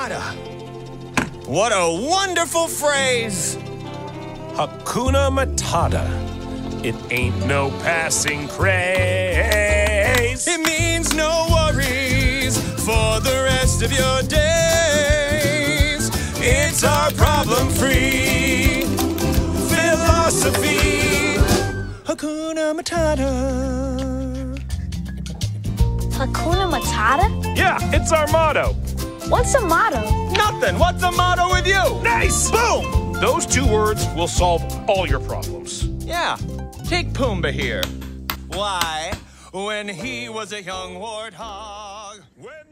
Matata. What a wonderful phrase. Hakuna Matata. It ain't no passing craze. It means no worries for the rest of your days. It's our problem-free philosophy. Hakuna Matata. Hakuna Matata? Yeah, it's our motto. What's a motto? Nothing. What's the motto with you? Nice! Boom! Those 2 words will solve all your problems. Yeah. Take Pumbaa here. Why, when he was a young warthog...